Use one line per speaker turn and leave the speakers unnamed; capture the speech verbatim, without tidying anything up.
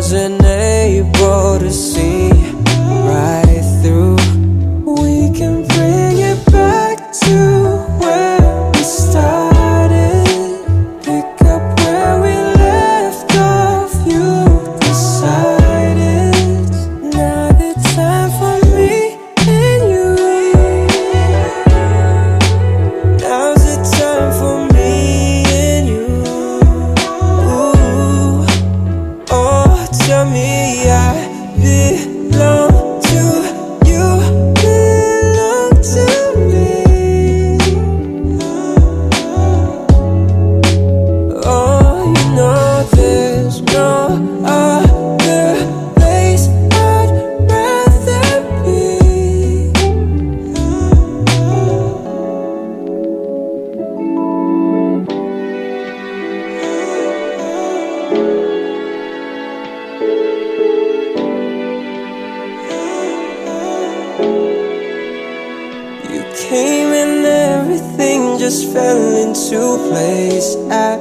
wasn't able to see right through. We can bring it back to where we started. Pick up where we left off. You decided now the time for me and you. Now's the time for me and you. Ooh. Oh, tell me I belong to you, belong to me. Oh, you know there's no other place I'd rather be. You came and everything just fell into place at